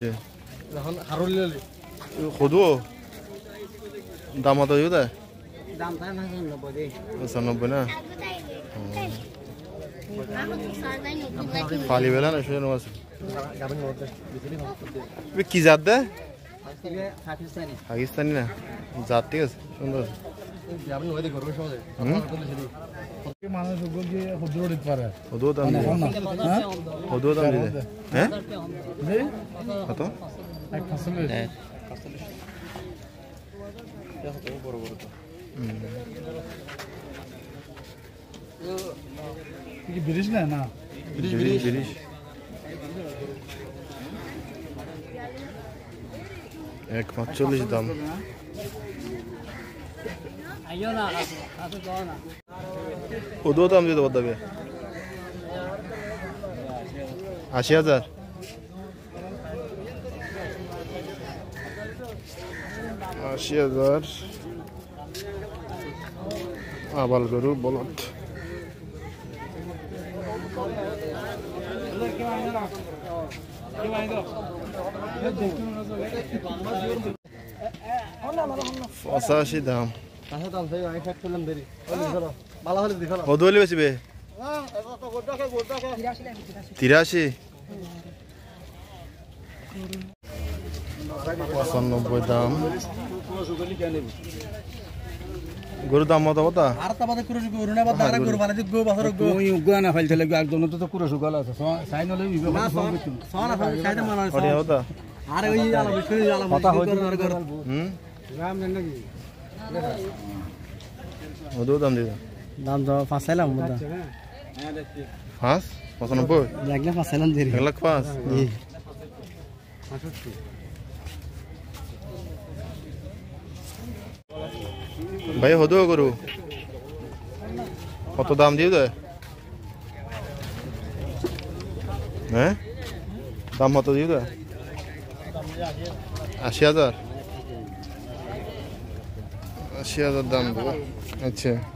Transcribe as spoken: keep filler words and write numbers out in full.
এখন হারুলিলে খুদো দাম কত দিও তা দাম তাই না নব্বই দে নব্বই না ফালি বেলা না শুনে আছে কি জাত দে পাকিস্তানি পাকিস্তানি না জাত ঠিক আছে সুন্দর যাবেন ওই দেখো রোজ সমাজে মানুষ গিয়ে হুজুর দিতে পারে খুদো দাম দিও খুদো দাম দিও হ্যাঁ কত এক ফসল বড় বড় তো কি বিরিশ না না বিরিশ বিরিশ বিরিশ এক পাঁচচল্লিশ দাম খুদো দাম দিতে পারবে আশি হাজার আশি হাজার আবাল গরু বলদ পঁচাশি দাম হদলি বেশিবে তিরাশি পঁচানব্বই দাম গরুর দাম মতো কথা আর তা বাদে কুরুজ গরু না বাদে আর গরু মানে গো বাসর গো ওই গো না ফাইল চলে একদম তো কুরুজ গলা আছে সাইন হলে বিবে সোনা ফাইল সাইড মানা ওরে হতা আর ওই আলা বিছুই আলা কথা হইতো আর গরু হুম রাম জান নাকি ওদো দাম দিও দাম তো ফাসাইলাম মুদা পাঁচ পঁচানব্বই লাগলে ফাসাইলাম দেরি এক লাখ পাঁচ ভাই হদো গরু কত দাম দিও দে হ্যাঁ দাম কত দিও দে আশি হাজার আশি হাজার দাম দেবো আচ্ছা